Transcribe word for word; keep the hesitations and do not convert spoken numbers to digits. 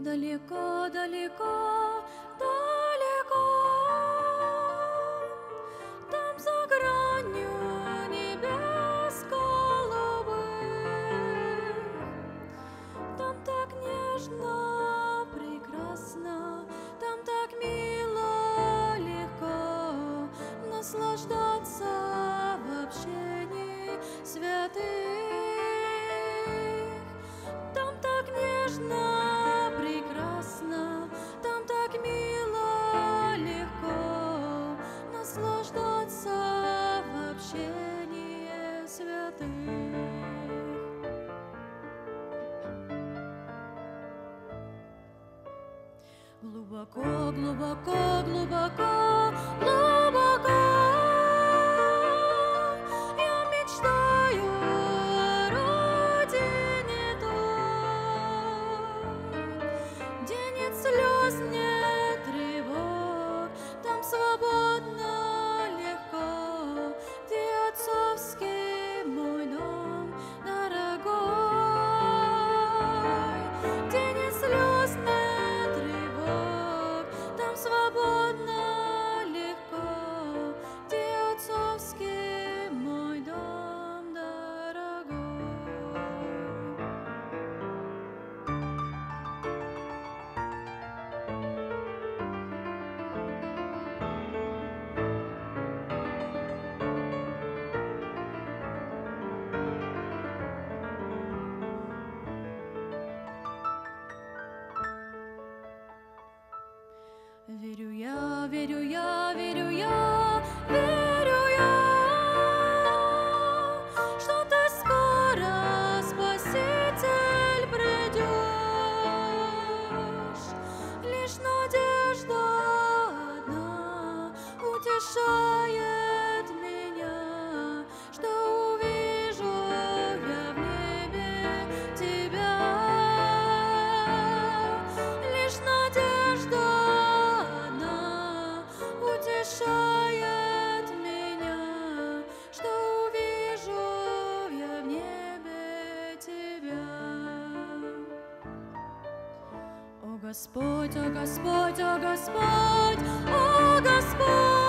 далеко, далеко, далеко, там за гранью небес голубых, там так нежно, прекрасно, там так мило, легко наслаждаться в общении святых. Там так нежно, прекрасно, там так мило, легко наслаждаться в общении святых. Глубоко, глубоко, глубоко, глубоко я мечтаю о родине той, где нет слез, нет тревог, там свободно, легко, где отцовский мой дом дорогой, где нет слез, нет тревог, там свободно, легко, где отцовский мой дом дорогой. Верю я, верю я, верю я, верю я, что ты скоро, Спаситель, придешь. Лишь надежда одна утешает меня, что увижу я в небе тебя. Лишь надежда утешает меня, что увижу я в небе тебя. О Господь, о Господь, о Господь, о Господь.